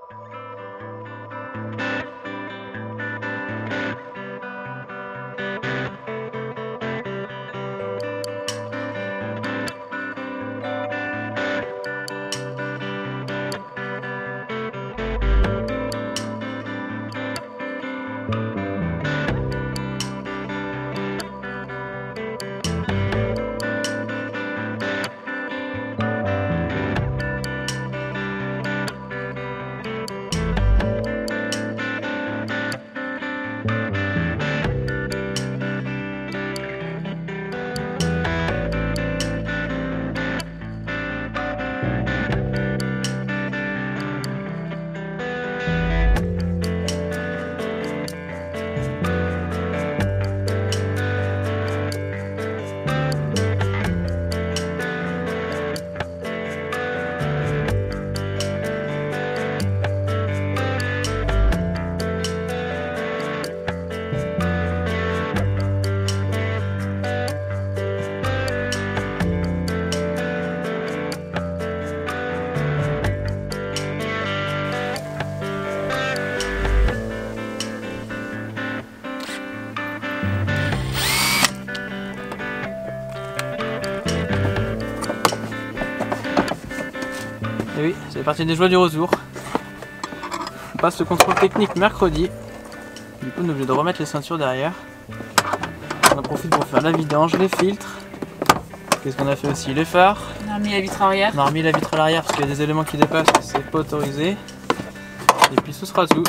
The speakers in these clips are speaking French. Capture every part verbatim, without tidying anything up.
Et oui, c'est parti des joies du retour. On passe le contrôle technique mercredi. Du coup, on est obligé de remettre les ceintures derrière. On en profite pour faire la vidange, les filtres. Qu'est-ce qu'on a fait aussi? Les phares. On a remis la vitre arrière. On a remis la vitre à l'arrière parce qu'il y a des éléments qui dépassent, c'est pas autorisé. Et puis ce sera tout.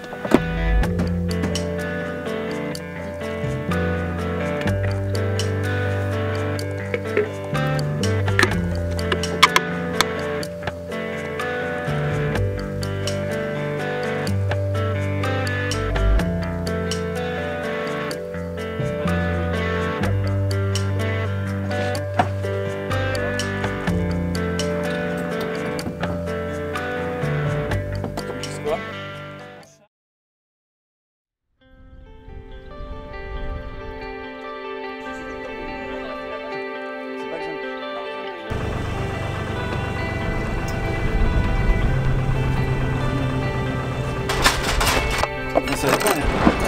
Ça va pas, hein.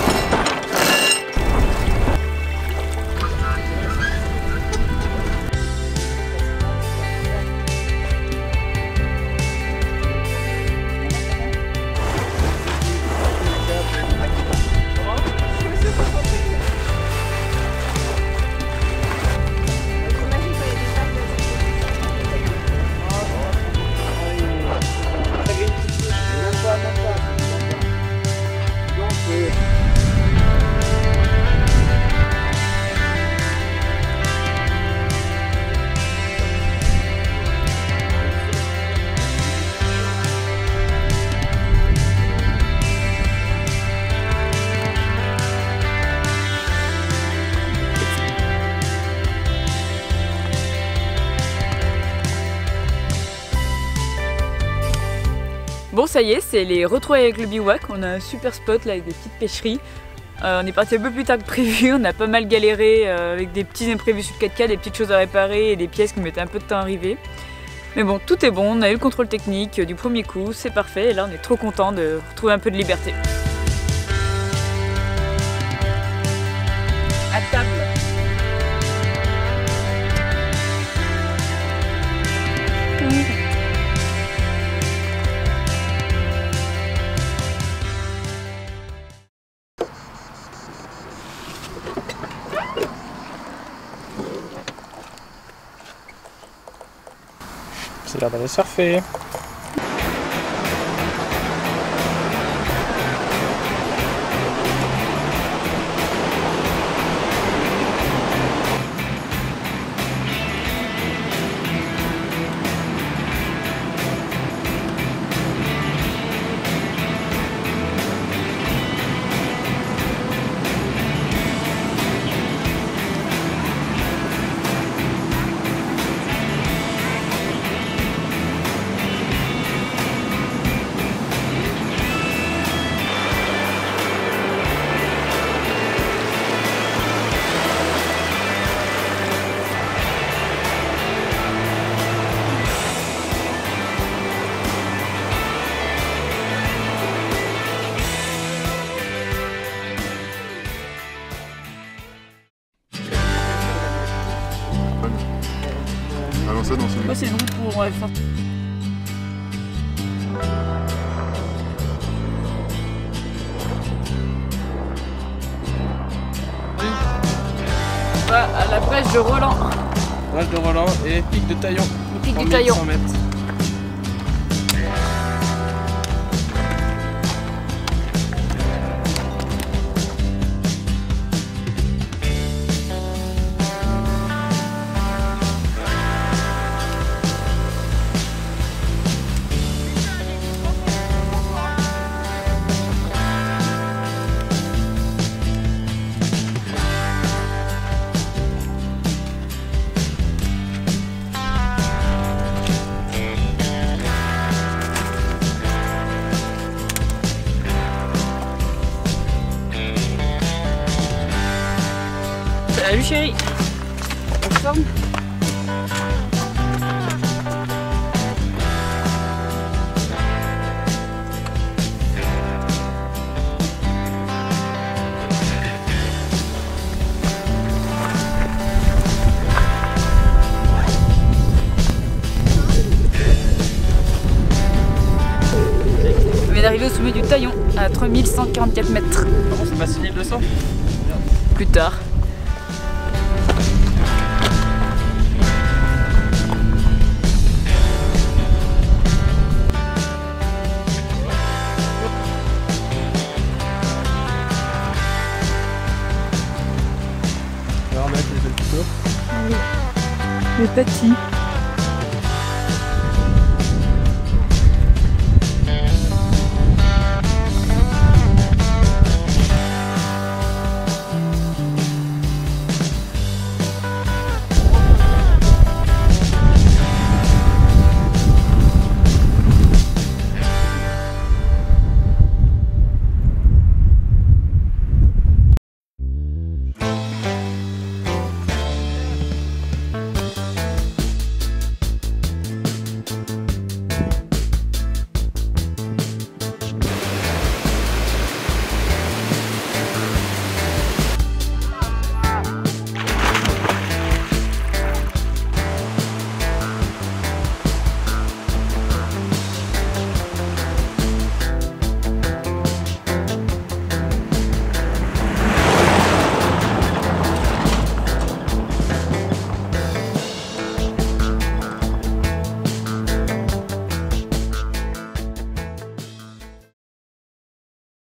Bon, ça y est, c'est les retrouvailles avec le bivouac. On a un super spot là avec des petites pêcheries. Euh, on est parti un peu plus tard que prévu, on a pas mal galéré euh, avec des petits imprévus sur quatre K, des petites choses à réparer et des pièces qui mettaient un peu de temps à arriver. Mais bon, tout est bon, on a eu le contrôle technique du premier coup, c'est parfait et là on est trop content de retrouver un peu de liberté. À table. C'est l'heure d'aller surfer. on va faire. On va à la brèche de Roland. Brèche de Roland et pic de Taillon. Le pic du Taillon. cent mètres. Salut chérie. En forme? On vient d'arriver au sommet du Taillon à trois mille cent quarante-quatre mètres. Comment c'est pas six mille deux cents? Plus tard. On va remettre les autres photos. Le petit.